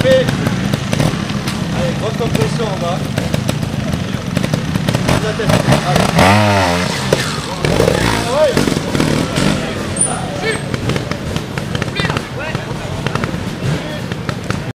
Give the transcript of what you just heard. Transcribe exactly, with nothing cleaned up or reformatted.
Allez, grosse compression en bas. La tête. Allez.